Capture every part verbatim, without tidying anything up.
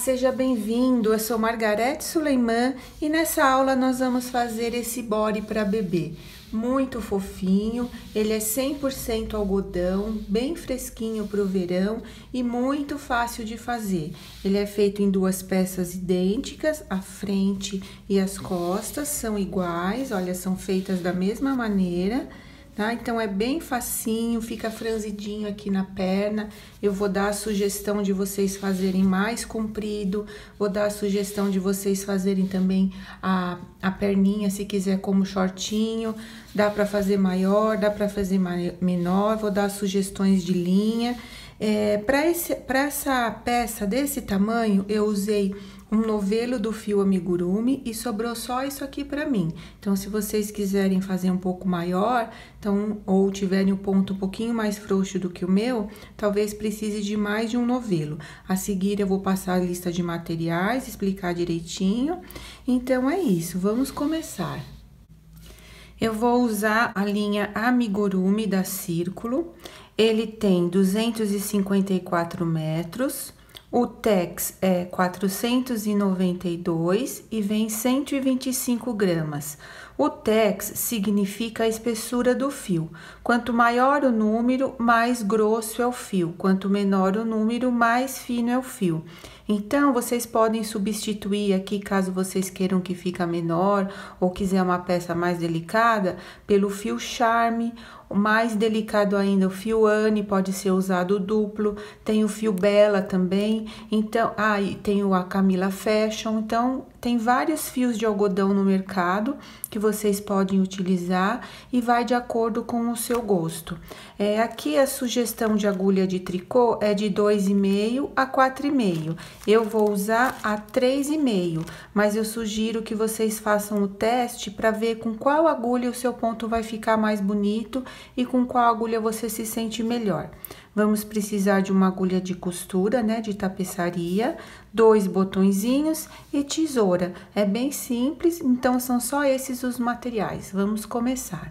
seja bem-vindo, eu sou Margarete Suleiman e nessa aula nós vamos fazer esse body para bebê. Muito fofinho, ele é cem por cento algodão, bem fresquinho para o verão e muito fácil de fazer. Ele é feito em duas peças idênticas, a frente e as costas são iguais, olha, são feitas da mesma maneira. Tá? Então, é bem facinho, fica franzidinho aqui na perna. Eu vou dar a sugestão de vocês fazerem mais comprido, vou dar a sugestão de vocês fazerem também a, a perninha, se quiser, como shortinho. Dá pra fazer maior, dá pra fazer menor, vou dar sugestões de linha. É, pra, esse, pra essa peça desse tamanho, eu usei um novelo do fio amigurumi e sobrou só isso aqui pra mim. Então, se vocês quiserem fazer um pouco maior, então, ou tiverem o ponto um pouquinho mais frouxo do que o meu, talvez precise de mais de um novelo. A seguir, eu vou passar a lista de materiais, explicar direitinho. Então, é isso, vamos começar. Eu vou usar a linha amigurumi da Círculo. Ele tem duzentos e cinquenta e quatro metros. O tex é quatrocentos e noventa e dois e vem cento e vinte e cinco gramas. O tex significa a espessura do fio. Quanto maior o número, mais grosso é o fio. Quanto menor o número, mais fino é o fio. Então, vocês podem substituir aqui, caso vocês queiram que fique menor ou quiser uma peça mais delicada, pelo fio Charme. O mais delicado ainda, o fio Anne pode ser usado duplo, tem o fio Bella também, então, ah, e tem o a Camila Fashion, então tem vários fios de algodão no mercado que vocês podem utilizar e vai de acordo com o seu gosto. É, aqui a sugestão de agulha de tricô é de dois e meio a quatro e meio. Eu vou usar a três e meio, mas eu sugiro que vocês façam o teste para ver com qual agulha o seu ponto vai ficar mais bonito e com qual agulha você se sente melhor. Vamos precisar de uma agulha de costura, né, de tapeçaria, dois botõezinhos e tesoura. É bem simples, então são só esses os materiais. Vamos começar.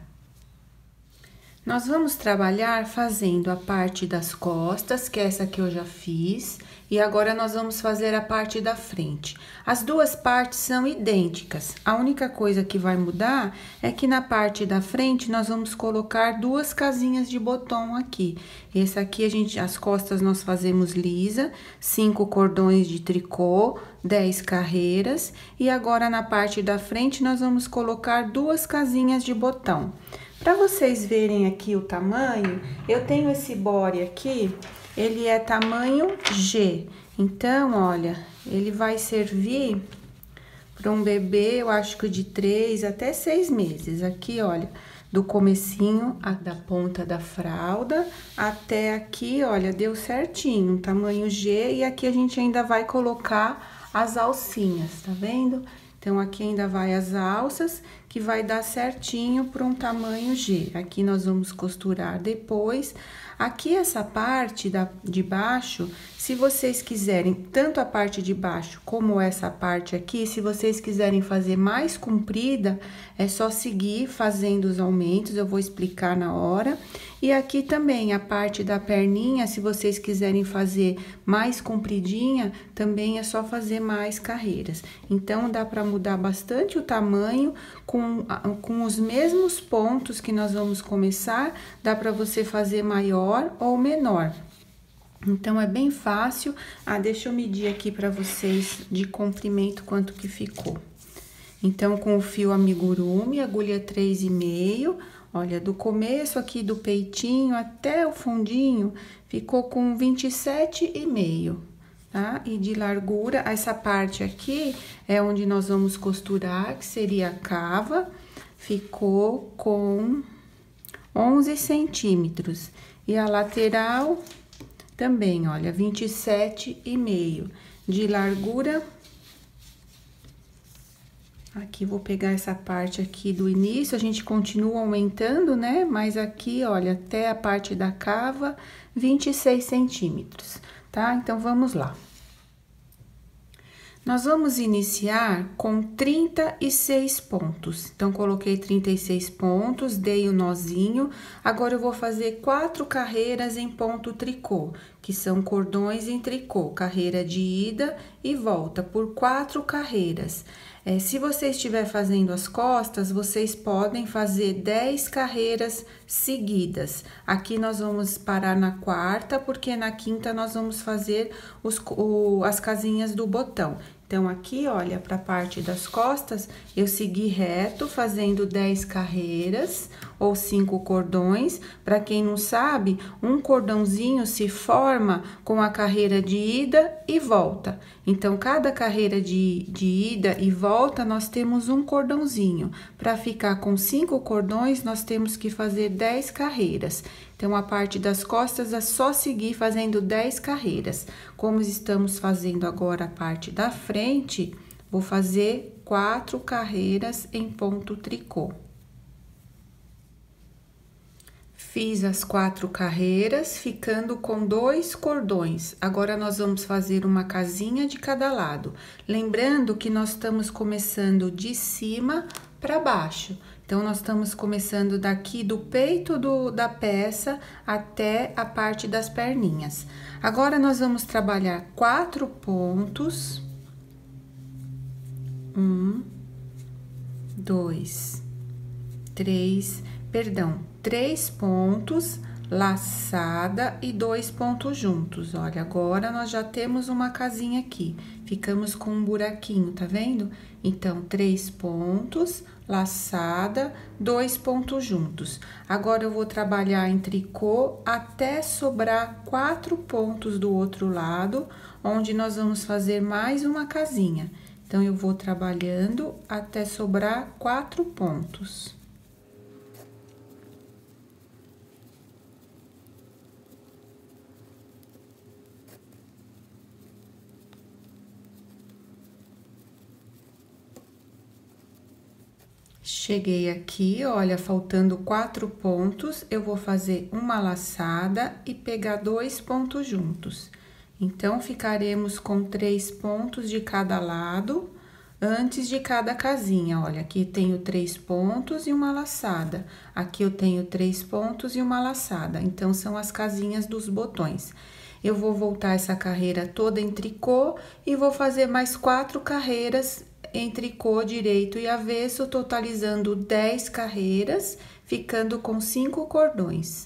Nós vamos trabalhar fazendo a parte das costas, que é essa que eu já fiz, e agora nós vamos fazer a parte da frente. As duas partes são idênticas, a única coisa que vai mudar é que na parte da frente nós vamos colocar duas casinhas de botão aqui. Essa aqui, a gente, as costas nós fazemos lisa, cinco cordões de tricô, dez carreiras, e agora na parte da frente nós vamos colocar duas casinhas de botão. Para vocês verem aqui o tamanho, eu tenho esse body aqui, ele é tamanho G. Então, olha, ele vai servir para um bebê, eu acho que de três até seis meses. Aqui, olha, do comecinho a, da ponta da fralda até aqui, olha, deu certinho, um tamanho G. E aqui a gente ainda vai colocar as alcinhas, tá vendo? Então, aqui ainda vai as alças, que vai dar certinho para um tamanho G. Aqui nós vamos costurar depois. Aqui essa parte da, de baixo, se vocês quiserem, tanto a parte de baixo como essa parte aqui, se vocês quiserem fazer mais comprida, é só seguir fazendo os aumentos, eu vou explicar na hora. E aqui também a parte da perninha, se vocês quiserem fazer mais compridinha, também é só fazer mais carreiras. Então, dá para mudar bastante o tamanho com, com os mesmos pontos que nós vamos começar, dá para você fazer maior ou menor. Então, é bem fácil. Ah, deixa eu medir aqui para vocês de comprimento quanto que ficou. Então, com o fio amigurumi, agulha três e meio, olha, do começo aqui do peitinho até o fundinho, ficou com vinte e sete e meio, tá? E de largura, essa parte aqui é onde nós vamos costurar, que seria a cava, ficou com onze centímetros. E a lateral também, olha, vinte e sete e meio de largura. Aqui, vou pegar essa parte aqui do início, a gente continua aumentando, né? Mas aqui, olha, até a parte da cava, vinte e seis centímetros, tá? Então, vamos lá. Nós vamos iniciar com trinta e seis pontos. Então, coloquei trinta e seis pontos, dei o nozinho. Agora, eu vou fazer quatro carreiras em ponto tricô, que são cordões em tricô, carreira de ida e volta por quatro carreiras. É, se você estiver fazendo as costas, vocês podem fazer dez carreiras seguidas. Aqui nós vamos parar na quarta, porque na quinta nós vamos fazer os, o, as casinhas do botão. Então, aqui, olha, para a parte das costas, eu segui reto, fazendo dez carreiras ou cinco cordões. Para quem não sabe, um cordãozinho se forma com a carreira de ida e volta. Então, cada carreira de, de ida e volta, nós temos um cordãozinho. Para ficar com cinco cordões, nós temos que fazer dez carreiras. Então, a parte das costas é só seguir fazendo dez carreiras. Como estamos fazendo agora a parte da frente, vou fazer quatro carreiras em ponto tricô. Fiz as quatro carreiras, ficando com dois cordões. Agora, nós vamos fazer uma casinha de cada lado. Lembrando que nós estamos começando de cima para baixo. Então, nós estamos começando daqui do peito do, da peça até a parte das perninhas. Agora, nós vamos trabalhar quatro pontos. Um, dois, três, perdão, três pontos, laçada e dois pontos juntos. Olha, agora nós já temos uma casinha aqui. Ficamos com um buraquinho, tá vendo? Então, três pontos, laçada, dois pontos juntos. Agora, eu vou trabalhar em tricô até sobrar quatro pontos do outro lado, onde nós vamos fazer mais uma casinha. Então, eu vou trabalhando até sobrar quatro pontos. Cheguei aqui, olha, faltando quatro pontos, eu vou fazer uma laçada e pegar dois pontos juntos. Então, ficaremos com três pontos de cada lado, antes de cada casinha. Olha, aqui tenho três pontos e uma laçada. Aqui eu tenho três pontos e uma laçada. Então, são as casinhas dos botões. Eu vou voltar essa carreira toda em tricô e vou fazer mais quatro carreiras em tricô direito e avesso, totalizando dez carreiras, ficando com cinco cordões.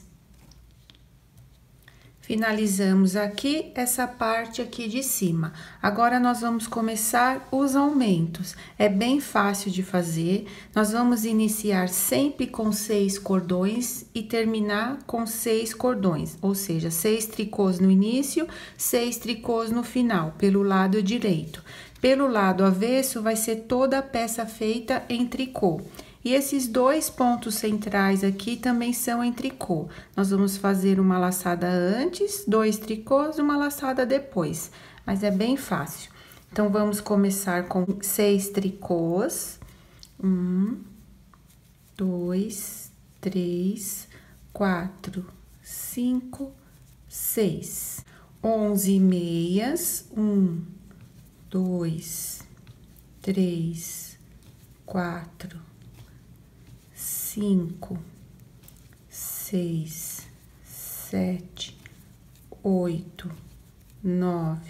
Finalizamos aqui essa parte aqui de cima. Agora, nós vamos começar os aumentos. É bem fácil de fazer. Nós vamos iniciar sempre com seis cordões e terminar com seis cordões, ou seja, seis tricôs no início, seis tricôs no final, pelo lado direito. Pelo lado avesso, vai ser toda a peça feita em tricô. E esses dois pontos centrais aqui também são em tricô. Nós vamos fazer uma laçada antes, dois tricôs, uma laçada depois. Mas é bem fácil. Então, vamos começar com seis tricôs. Um, dois, três, quatro, cinco, seis. Onze meias. Um, dois, três, quatro, cinco, seis, sete, oito, nove,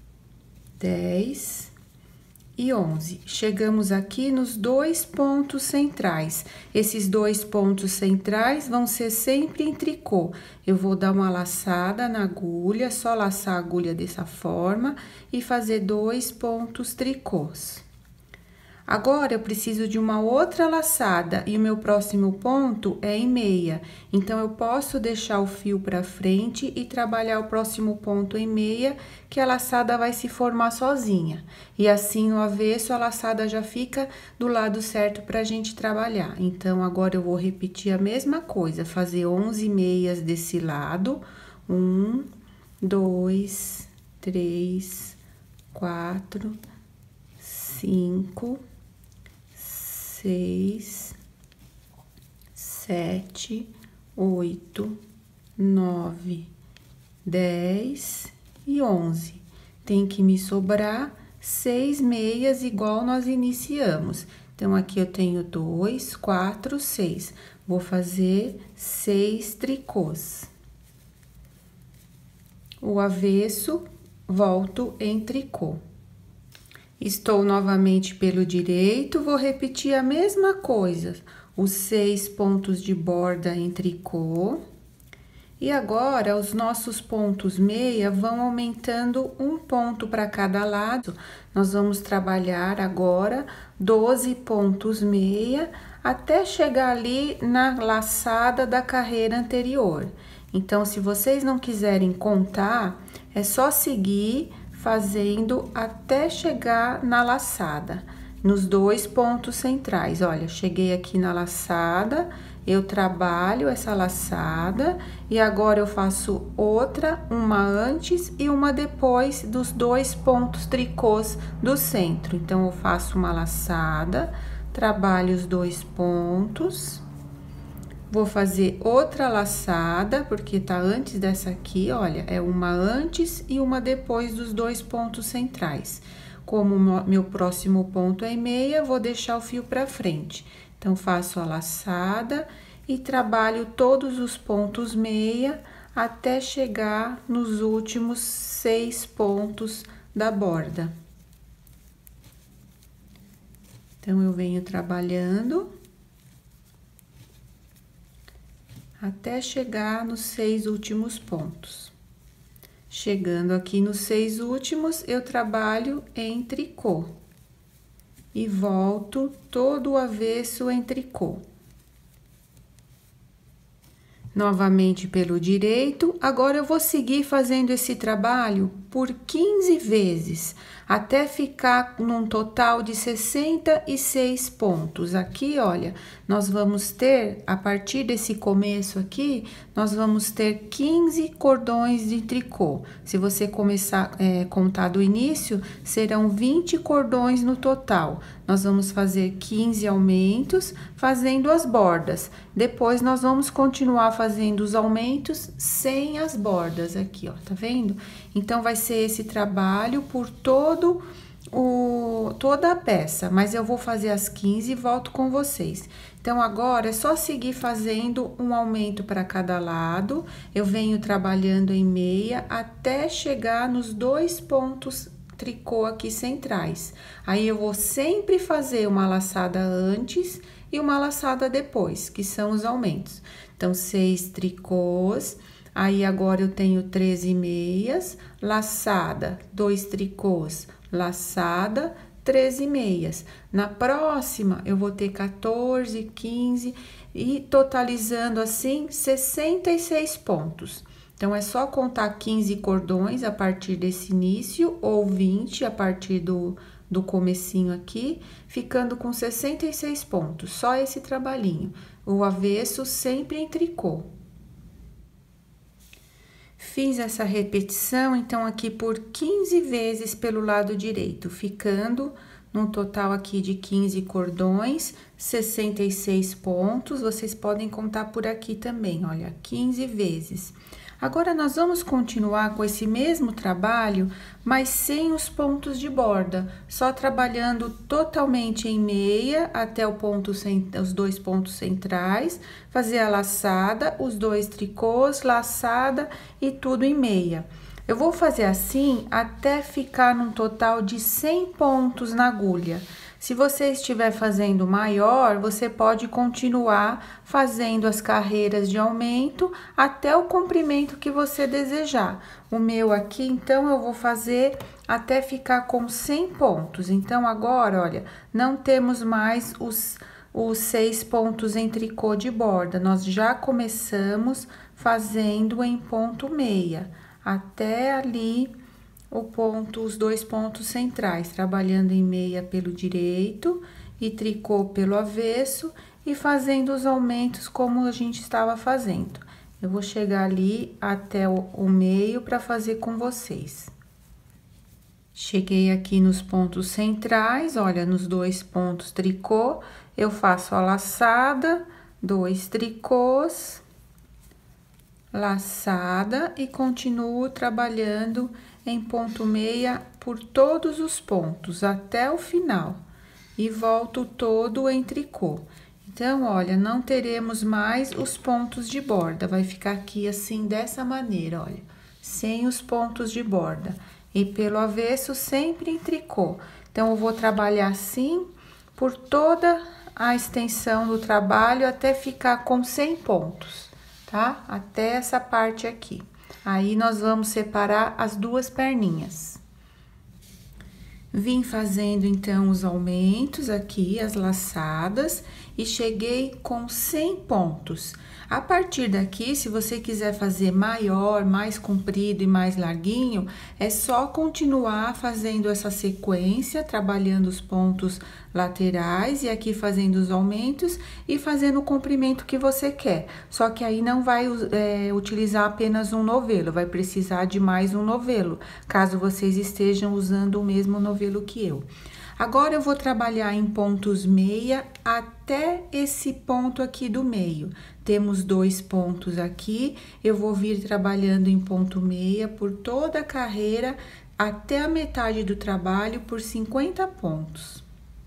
dez e onze. Chegamos aqui nos dois pontos centrais. Esses dois pontos centrais vão ser sempre em tricô. Eu vou dar uma laçada na agulha, só laçar a agulha dessa forma e fazer dois pontos tricôs. Agora, eu preciso de uma outra laçada e o meu próximo ponto é em meia. Então, eu posso deixar o fio para frente e trabalhar o próximo ponto em meia, que a laçada vai se formar sozinha. E assim, no avesso, a laçada já fica do lado certo para a gente trabalhar. Então, agora eu vou repetir a mesma coisa, fazer onze meias desse lado. Um, dois, três, quatro, cinco, seis, sete, oito, nove, dez e onze. Tem que me sobrar seis meias igual nós iniciamos. Então, aqui eu tenho dois, quatro, seis. Vou fazer seis tricôs. o avesso, volto em tricô. Estou novamente pelo direito, vou repetir a mesma coisa, os seis pontos de borda em tricô. E agora, os nossos pontos meia vão aumentando um ponto para cada lado. Nós vamos trabalhar agora doze pontos meia até chegar ali na laçada da carreira anterior. Então, se vocês não quiserem contar, é só seguir fazendo até chegar na laçada, nos dois pontos centrais. Olha, cheguei aqui na laçada, eu trabalho essa laçada e agora eu faço outra, uma antes e uma depois dos dois pontos tricôs do centro. Então, eu faço uma laçada, trabalho os dois pontos, vou fazer outra laçada, porque tá antes dessa aqui, olha, é uma antes e uma depois dos dois pontos centrais. Como meu próximo ponto é meia, vou deixar o fio pra frente. Então, faço a laçada e trabalho todos os pontos meia até chegar nos últimos seis pontos da borda. Então, eu venho trabalhando até chegar nos seis últimos pontos. Chegando aqui nos seis últimos, eu trabalho em tricô. E volto todo o avesso em tricô. Novamente pelo direito, agora eu vou seguir fazendo esse trabalho por quinze vezes, até ficar num total de sessenta e seis pontos. Aqui, olha, nós vamos ter, a partir desse começo aqui, nós vamos ter quinze cordões de tricô. Se você começar a é, contar do início, serão vinte cordões no total. Nós vamos fazer quinze aumentos, fazendo as bordas. Depois, nós vamos continuar fazendo os aumentos sem as bordas aqui, ó, tá vendo? Então, vai ser esse trabalho por todo o, toda a peça, mas eu vou fazer as quinze e volto com vocês. Então, agora, é só seguir fazendo um aumento para cada lado. Eu venho trabalhando em meia até chegar nos dois pontos tricô aqui centrais. Aí, eu vou sempre fazer uma laçada antes e uma laçada depois, que são os aumentos. Então, seis tricôs, aí agora eu tenho treze meias, laçada, dois tricôs, laçada, treze meias. Na próxima, eu vou ter quatorze, quinze e totalizando assim sessenta e seis pontos. Então, é só contar quinze cordões a partir desse início, ou vinte a partir do, do comecinho aqui, ficando com sessenta e seis pontos, só esse trabalhinho. O avesso sempre em tricô. Fiz essa repetição, então, aqui por quinze vezes pelo lado direito, ficando num total aqui de quinze cordões, sessenta e seis pontos. Vocês podem contar por aqui também, olha, quinze vezes. Agora, nós vamos continuar com esse mesmo trabalho, mas sem os pontos de borda, só trabalhando totalmente em meia até o ponto, os dois pontos centrais, fazer a laçada, os dois tricôs, laçada e tudo em meia. Eu vou fazer assim até ficar num total de cem pontos na agulha. Se você estiver fazendo maior, você pode continuar fazendo as carreiras de aumento até o comprimento que você desejar. O meu aqui, então, eu vou fazer até ficar com cem pontos. Então, agora, olha, não temos mais os, os seis pontos em tricô de borda. Nós já começamos fazendo em ponto meia, até ali o ponto, os dois pontos centrais, trabalhando em meia pelo direito e tricô pelo avesso e fazendo os aumentos como a gente estava fazendo. Eu vou chegar ali até o, o meio para fazer com vocês. Cheguei aqui nos pontos centrais, olha, nos dois pontos tricô, eu faço a laçada, dois tricôs, laçada e continuo trabalhando em ponto meia por todos os pontos até o final e volto todo em tricô. Então, olha, não teremos mais os pontos de borda, vai ficar aqui assim dessa maneira, olha, sem os pontos de borda. E pelo avesso, sempre em tricô. Então, eu vou trabalhar assim por toda a extensão do trabalho até ficar com cem pontos, tá? Até essa parte aqui. Aí, nós vamos separar as duas perninhas. Vim fazendo, então, os aumentos aqui, as laçadas, e cheguei com cem pontos. A partir daqui, se você quiser fazer maior, mais comprido e mais larguinho, é só continuar fazendo essa sequência, trabalhando os pontos laterais e aqui fazendo os aumentos e fazendo o comprimento que você quer. Só que aí não vai é, utilizar apenas um novelo, vai precisar de mais um novelo, caso vocês estejam usando o mesmo novelo que eu. Agora, eu vou trabalhar em pontos meia até esse ponto aqui do meio. Temos dois pontos aqui, eu vou vir trabalhando em ponto meia por toda a carreira até a metade do trabalho por cinquenta pontos.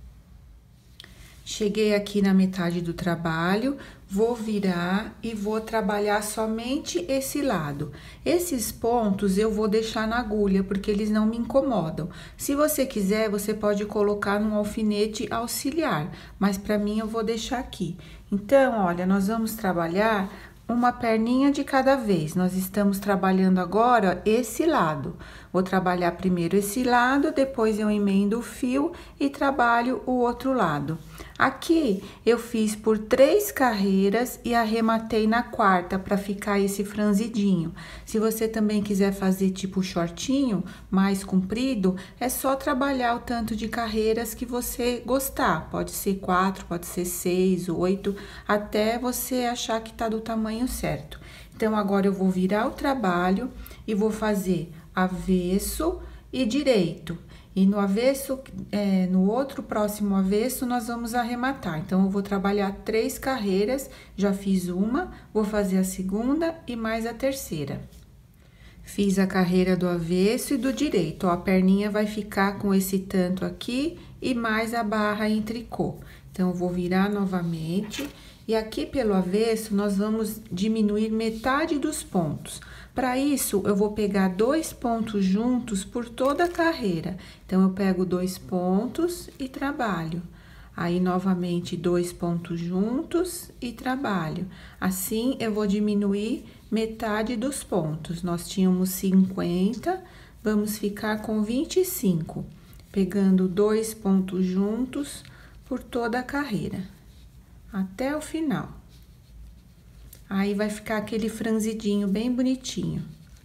Cheguei aqui na metade do trabalho, vou virar e vou trabalhar somente esse lado. Esses pontos eu vou deixar na agulha, porque eles não me incomodam. Se você quiser, você pode colocar num alfinete auxiliar, mas para mim eu vou deixar aqui. Então, olha, nós vamos trabalhar uma perninha de cada vez. Nós estamos trabalhando agora esse lado. Vou trabalhar primeiro esse lado, depois eu emendo o fio e trabalho o outro lado. Aqui, eu fiz por três carreiras e arrematei na quarta, para ficar esse franzidinho. Se você também quiser fazer tipo shortinho, mais comprido, é só trabalhar o tanto de carreiras que você gostar. Pode ser quatro, pode ser seis, oito, até você achar que tá do tamanho certo. Então, agora eu vou virar o trabalho e vou fazer avesso e direito. E no avesso, é, no outro próximo avesso, nós vamos arrematar. Então, eu vou trabalhar três carreiras, já fiz uma, vou fazer a segunda e mais a terceira. Fiz a carreira do avesso e do direito, ó, a perninha vai ficar com esse tanto aqui e mais a barra em tricô. Então, eu vou virar novamente, e aqui pelo avesso, nós vamos diminuir metade dos pontos. Para isso, eu vou pegar dois pontos juntos por toda a carreira. Então, eu pego dois pontos e trabalho. Aí, novamente, dois pontos juntos e trabalho. Assim, eu vou diminuir metade dos pontos. Nós tínhamos cinquenta, vamos ficar com vinte e cinco. Pegando dois pontos juntos por toda a carreira, até o final. Aí, vai ficar aquele franzidinho bem bonitinho.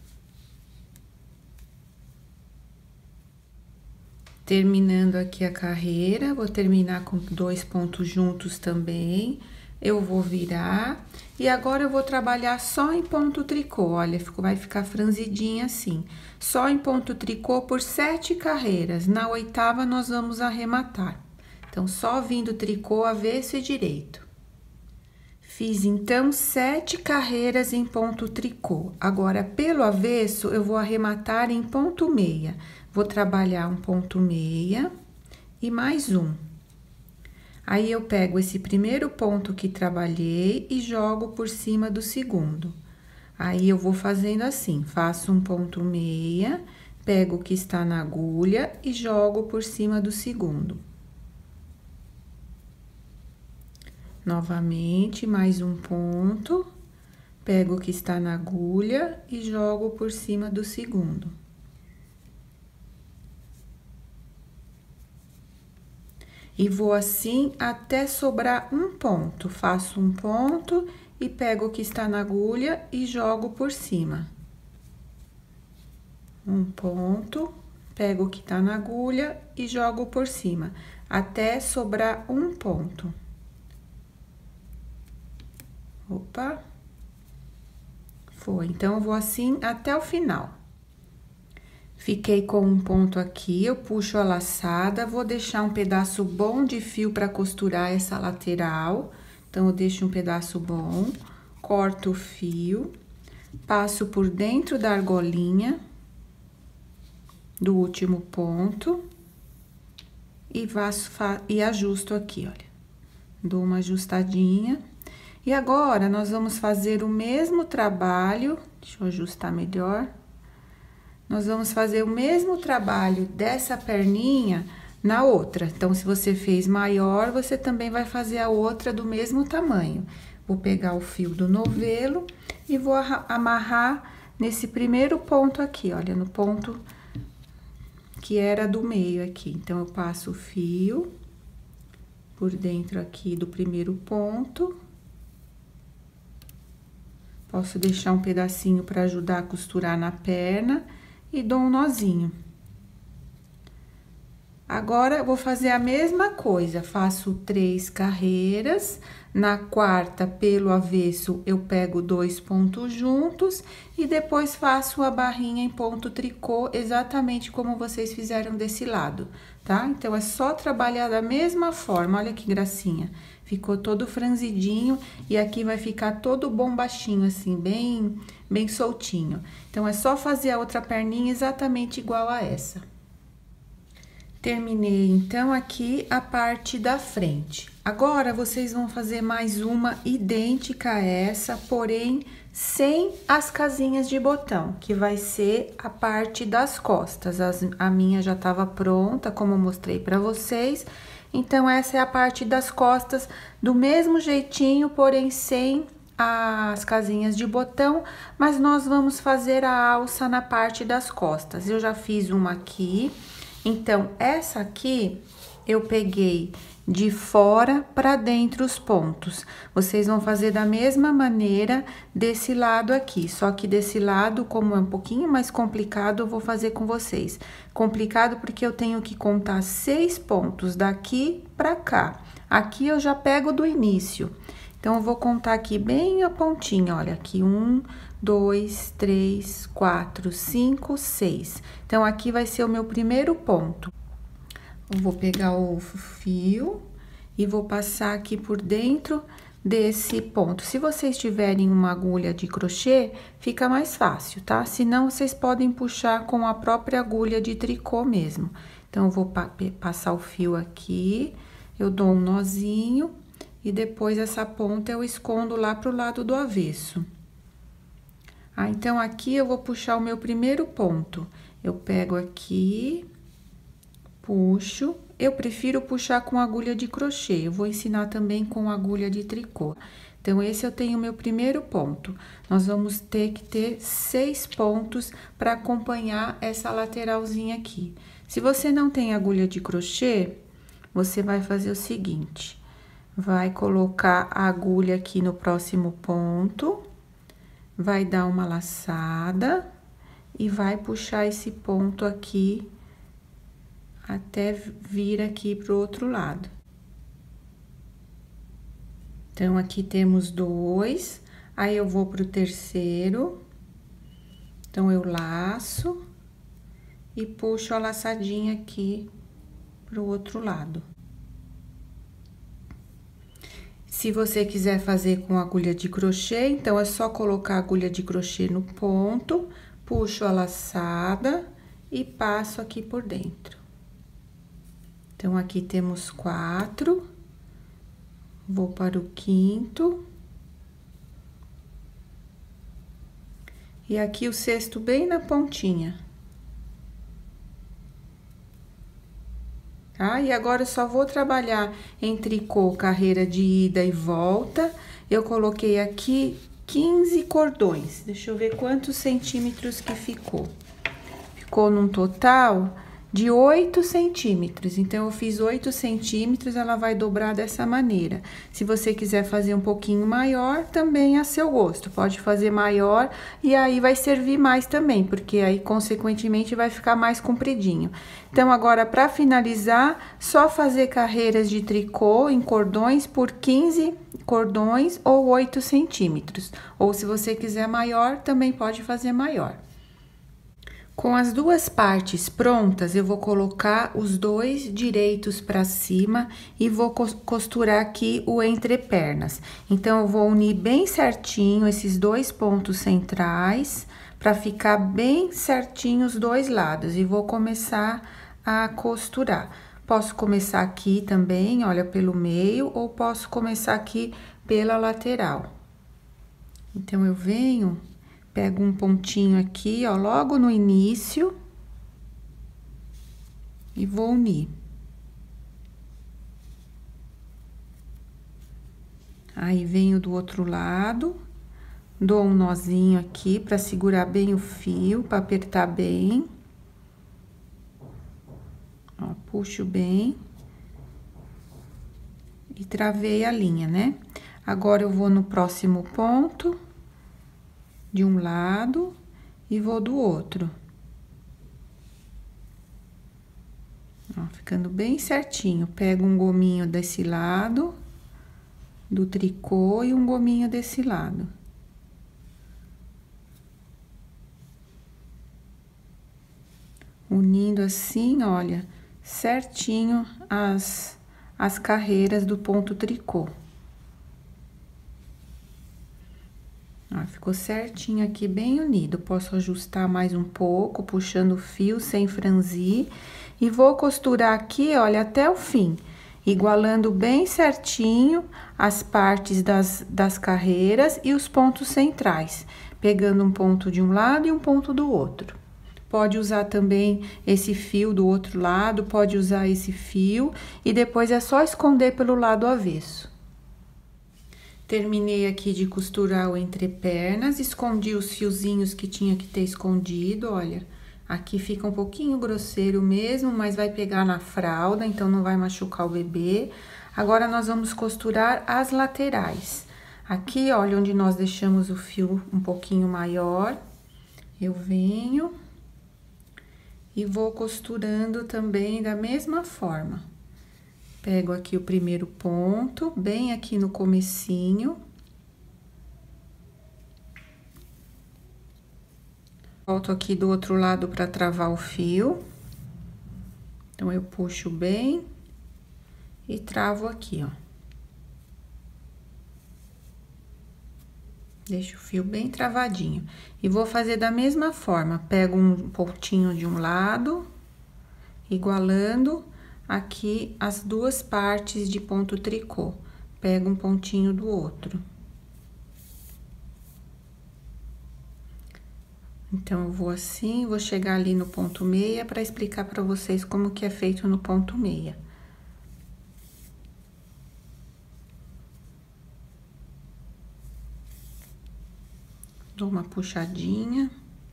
Terminando aqui a carreira, vou terminar com dois pontos juntos também. Eu vou virar e agora eu vou trabalhar só em ponto tricô. Olha, vai ficar franzidinha assim. Só em ponto tricô por sete carreiras. Na oitava, nós vamos arrematar. Então, só vindo tricô avesso e direito. Fiz, então, sete carreiras em ponto tricô. Agora, pelo avesso, eu vou arrematar em ponto meia. Vou trabalhar um ponto meia e mais um. Aí, eu pego esse primeiro ponto que trabalhei e jogo por cima do segundo. Aí, eu vou fazendo assim, faço um ponto meia, pego o que está na agulha e jogo por cima do segundo. Novamente, mais um ponto, pego o que está na agulha e jogo por cima do segundo. E vou assim até sobrar um ponto. Faço um ponto e pego o que está na agulha e jogo por cima. Um ponto, pego o que está na agulha e jogo por cima, até sobrar um ponto. Opa, foi. Então, eu vou assim até o final. Fiquei com um ponto aqui, eu puxo a laçada, vou deixar um pedaço bom de fio para costurar essa lateral. Então, eu deixo um pedaço bom, corto o fio, passo por dentro da argolinha do último ponto e, vaço, e ajusto aqui, olha. Dou uma ajustadinha. E agora, nós vamos fazer o mesmo trabalho, deixa eu ajustar melhor, nós vamos fazer o mesmo trabalho dessa perninha na outra. Então, se você fez maior, você também vai fazer a outra do mesmo tamanho. Vou pegar o fio do novelo e vou amarrar nesse primeiro ponto aqui, olha, no ponto que era do meio aqui. Então, eu passo o fio por dentro aqui do primeiro ponto. Posso deixar um pedacinho para ajudar a costurar na perna e dou um nozinho. Agora, eu vou fazer a mesma coisa, faço três carreiras, na quarta, pelo avesso, eu pego dois pontos juntos e depois faço a barrinha em ponto tricô, exatamente como vocês fizeram desse lado, tá? Então, é só trabalhar da mesma forma, olha que gracinha. Ficou todo franzidinho e aqui vai ficar todo bombachinho, assim, bem, bem soltinho. Então, é só fazer a outra perninha exatamente igual a essa. Terminei, então, aqui a parte da frente. Agora, vocês vão fazer mais uma idêntica a essa, porém, sem as casinhas de botão, que vai ser a parte das costas. As, a minha já estava pronta, como eu mostrei para vocês. Então, essa é a parte das costas, do mesmo jeitinho, porém, sem as casinhas de botão, mas nós vamos fazer a alça na parte das costas. Eu já fiz uma aqui. Então, essa aqui, eu peguei de fora para dentro os pontos. Vocês vão fazer da mesma maneira desse lado aqui, só que desse lado, como é um pouquinho mais complicado, eu vou fazer com vocês. Complicado porque eu tenho que contar seis pontos daqui para cá. Aqui eu já pego do início. Então, eu vou contar aqui bem a pontinha, olha, aqui um, dois, três, quatro, cinco, seis. Então, aqui vai ser o meu primeiro ponto. Eu vou pegar o fio e vou passar aqui por dentro desse ponto. Se vocês tiverem uma agulha de crochê, fica mais fácil, tá? Se não, vocês podem puxar com a própria agulha de tricô mesmo. Então, eu vou pa passar o fio aqui, eu dou um nozinho e depois essa ponta eu escondo lá pro lado do avesso. Ah, então, aqui eu vou puxar o meu primeiro ponto. Eu pego aqui, puxo. Eu prefiro puxar com agulha de crochê. Eu vou ensinar também com agulha de tricô. Então, esse eu tenho o meu primeiro ponto. Nós vamos ter que ter seis pontos para acompanhar essa lateralzinha aqui. Se você não tem agulha de crochê, você vai fazer o seguinte. Vai colocar a agulha aqui no próximo ponto, vai dar uma laçada e vai puxar esse ponto aqui até vir aqui pro outro lado. Então, aqui temos dois, aí eu vou pro terceiro, então, eu laço e puxo a laçadinha aqui pro outro lado. Se você quiser fazer com agulha de crochê, então, é só colocar a agulha de crochê no ponto, puxo a laçada e passo aqui por dentro. Então, aqui temos quatro, vou para o quinto. E aqui o sexto bem na pontinha. Tá? E agora, eu só vou trabalhar em tricô, carreira de ida e volta. Eu coloquei aqui quinze cordões. Deixa eu ver quantos centímetros que ficou. Ficou num total de oito centímetros. Então, eu fiz oito centímetros, ela vai dobrar dessa maneira. Se você quiser fazer um pouquinho maior, também é a seu gosto. Pode fazer maior e aí vai servir mais também, porque aí, consequentemente, vai ficar mais compridinho. Então, agora, para finalizar, só fazer carreiras de tricô em cordões por quinze cordões ou oito centímetros. Ou, se você quiser maior, também pode fazer maior. Com as duas partes prontas, eu vou colocar os dois direitos para cima e vou costurar aqui o entrepernas. Então, eu vou unir bem certinho esses dois pontos centrais, para ficar bem certinho os dois lados. E vou começar a costurar. Posso começar aqui também, olha, pelo meio, ou posso começar aqui pela lateral. Então, eu venho Pego um pontinho aqui, ó, logo no início. E vou unir. Aí, venho do outro lado, dou um nozinho aqui pra segurar bem o fio, pra apertar bem. Ó, puxo bem. E travei a linha, né? Agora, eu vou no próximo ponto, de um lado, e vou do outro. Ó, ficando bem certinho. Pego um gominho desse lado, do tricô, e um gominho desse lado. Unindo assim, olha, certinho as, as carreiras do ponto tricô. Ó, ficou certinho aqui, bem unido. Posso ajustar mais um pouco, puxando o fio sem franzir. E vou costurar aqui, olha, até o fim, igualando bem certinho as partes das, das carreiras e os pontos centrais, pegando um ponto de um lado e um ponto do outro. Pode usar também esse fio do outro lado, pode usar esse fio, e depois é só esconder pelo lado avesso. Terminei aqui de costurar o entrepernas, escondi os fiozinhos que tinha que ter escondido, olha. Aqui fica um pouquinho grosseiro mesmo, mas vai pegar na fralda, então não vai machucar o bebê. Agora, nós vamos costurar as laterais. Aqui, olha, onde nós deixamos o fio um pouquinho maior, eu venho e vou costurando também da mesma forma. Pego aqui o primeiro ponto, bem aqui no comecinho. Volto aqui do outro lado para travar o fio. Então, eu puxo bem e travo aqui, ó. Deixo o fio bem travadinho. E vou fazer da mesma forma. Pego um pontinho de um lado, igualando aqui as duas partes de ponto tricô. Pego um pontinho do outro. Então, eu vou assim, vou chegar ali no ponto meia para explicar para vocês como que é feito no ponto meia. Dou uma puxadinha.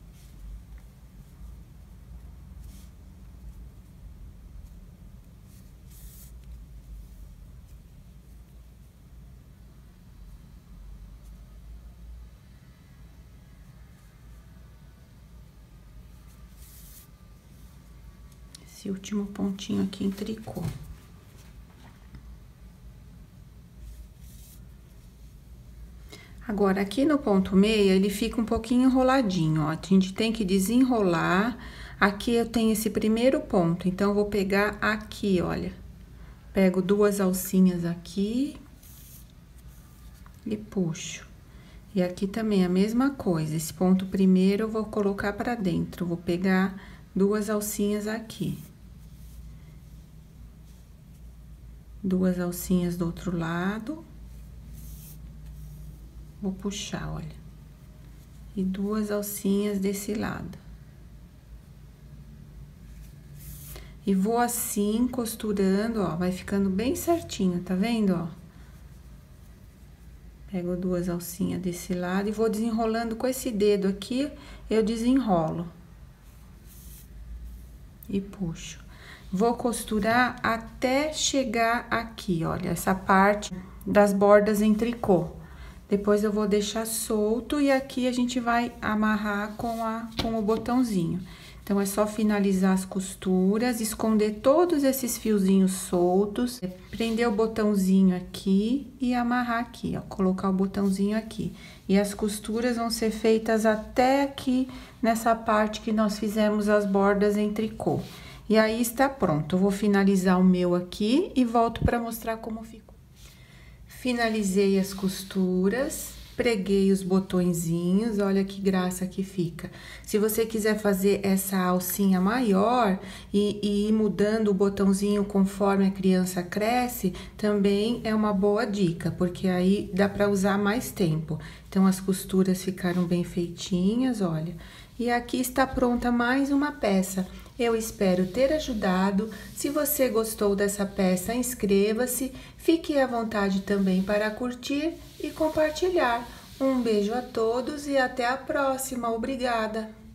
Esse último pontinho aqui em tricô. Agora, aqui no ponto meia, ele fica um pouquinho enroladinho, ó. A gente tem que desenrolar. Aqui eu tenho esse primeiro ponto, então, eu vou pegar aqui, olha. Pego duas alcinhas aqui e puxo. E aqui também a mesma coisa, esse ponto primeiro eu vou colocar pra dentro, vou pegar duas alcinhas aqui. Duas alcinhas do outro lado. Vou puxar, olha. E duas alcinhas desse lado. E vou assim, costurando, ó, vai ficando bem certinho, tá vendo, ó? Pego duas alcinhas desse lado e vou desenrolando com esse dedo aqui, eu desenrolo. E puxo. Vou costurar até chegar aqui, olha, essa parte das bordas em tricô. Depois, eu vou deixar solto e aqui a gente vai amarrar com, a, com o botãozinho. Então, é só finalizar as costuras, esconder todos esses fiozinhos soltos, prender o botãozinho aqui e amarrar aqui, ó, colocar o botãozinho aqui. E as costuras vão ser feitas até aqui, nessa parte que nós fizemos as bordas em tricô. E aí, está pronto. Eu vou finalizar o meu aqui e volto para mostrar como ficou. Finalizei as costuras, preguei os botõezinhos, olha que graça que fica. Se você quiser fazer essa alcinha maior e, e ir mudando o botãozinho conforme a criança cresce, também é uma boa dica, porque aí dá para usar mais tempo. Então, as costuras ficaram bem feitinhas, olha. E aqui está pronta mais uma peça. Eu espero ter ajudado. Se você gostou dessa peça, inscreva-se. Fique à vontade também para curtir e compartilhar. Um beijo a todos e até a próxima. Obrigada!